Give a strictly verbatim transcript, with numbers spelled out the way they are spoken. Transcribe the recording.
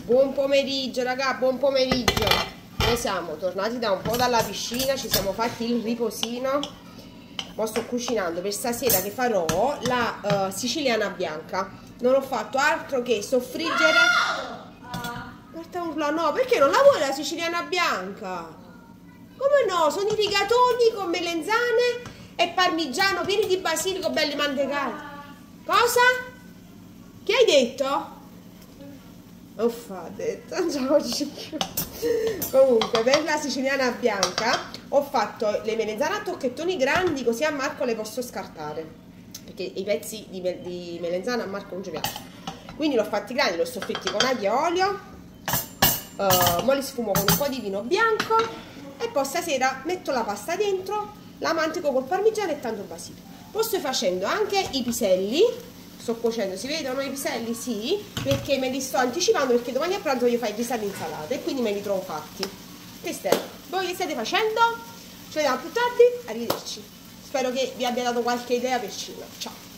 Buon pomeriggio raga, buon pomeriggio. Noi siamo tornati da un po' dalla piscina, ci siamo fatti il riposino. Ora sto cucinando per stasera che farò la uh, siciliana bianca. Non ho fatto altro che soffriggere. Guarda urla, no, perché non la vuoi la siciliana bianca? Come no? Sono i rigatoni con melenzane e parmigiano pieni di basilico belli mantecati. Cosa? Che hai detto? Uffa, ha detto, comunque per la siciliana bianca ho fatto le melanzane a tocchettoni grandi, così a Marco le posso scartare, perché i pezzi di, me di melanzana a Marco non ci piacciono, quindi l'ho fatti grandi, li ho soffritti con aglio e olio, uh, mo li sfumo con un po' di vino bianco e poi stasera metto la pasta dentro, la mantico col parmigiano e tanto basilico. Poi sto facendo anche i piselli. Sto cuocendo, si vedono i piselli? Sì, perché me li sto anticipando, perché domani a pranzo voglio fare il riso all'insalata e quindi me li trovo fatti. Che stai? Voi che state facendo? Ci vediamo più tardi, arrivederci. Spero che vi abbia dato qualche idea per cena. Ciao!